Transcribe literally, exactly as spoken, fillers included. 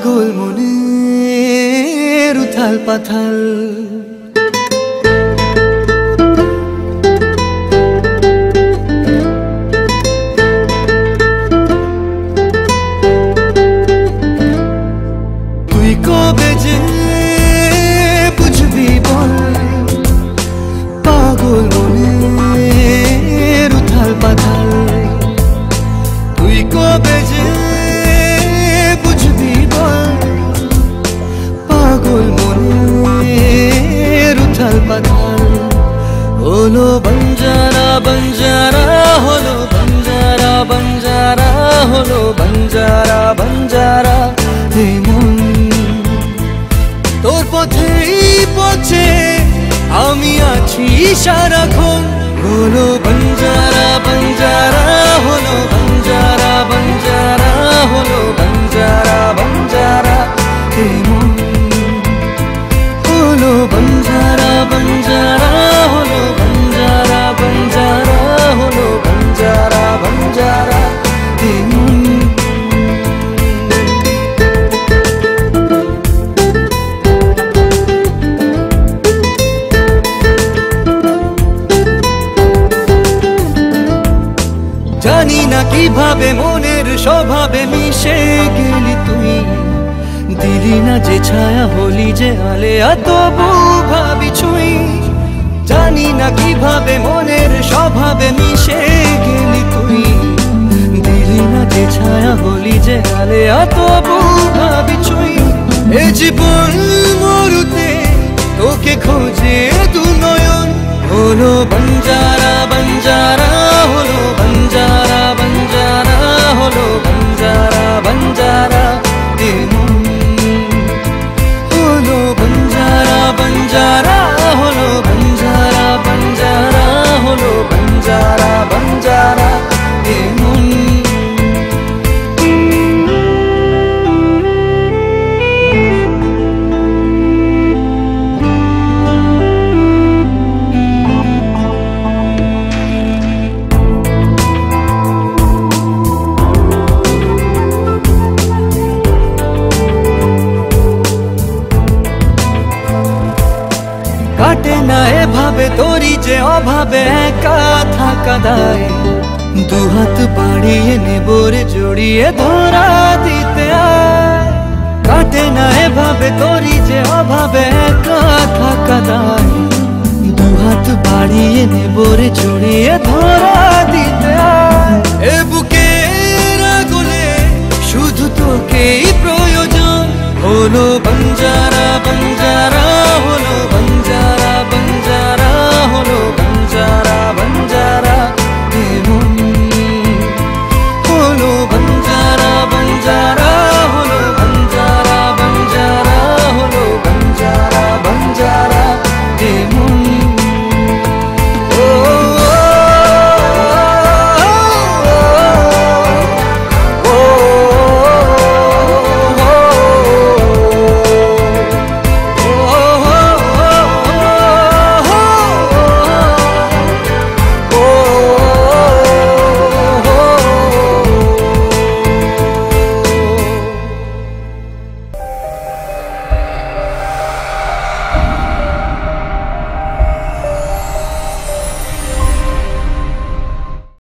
পাগল মনের উথাল পাথাল তুই কবে যে বুঝবি বল পাগল মনের উথাল পাথাল তুই কবে যে বুঝবি বল পাগল মনের উথাল পাথাল হলো বঞ্জারা বঞ্জারা হলো বঞ্জারা বঞ্জারা হলো বঞ্জারা বঞ্জারা হে মন তোর পথেই পথে আমি আছি সারাক্ষণ হলো বঞ্জারা বঞ্জারা হলো বঞ্জারা বঞ্জারা হলো বঞ্জারা বঞ্জারা হে মন হলো বঞ্জারা বঞ্জারা হলো বঞ্জারা বঞ্জারা হলো বঞ্জারা বঞ্জারা হে মন জানি না কিভাবে মনের স্বভাবে মিশে গেলি তুই দিলি না যে ছায়া হলি যে আলেয়া তবু ভাবি ছুঁই জানি না কিভাবে মনের স্বভাবে মিশে গেলি তুই দিলি না যে ছায়া হলি যে আলেয়া তবু ভাবি ছুঁই এ জীবন মরুতে তোকে খোঁজে দু নয়ন হলো বঞ্জারা বঞ্জারা হলো বঞ্জারা বঞ্জারা হলো বঞ্জারা বঞ্জারা হে মন হলো বঞ্জারা বঞ্জারা হলো বঞ্জারা বঞ্জারা হলো বঞ্জারা বঞ্জারা হে মন কাটে না এভাবে তোরি যে অভাবে একা থাকা দায় দু হাত বাড়িয়ে নেবরে জড়িয়ে ধরা দিতে আয় কাটে না এভাবে তোরি যে অভাবে একা থাকা দায় দু হাত বাড়িয়ে নেবরে জড়িয়ে ধরা দিতে আয় এ বুকের আগুনে শুধু তোকেই প্রয়োজন হলো বঞ্জারা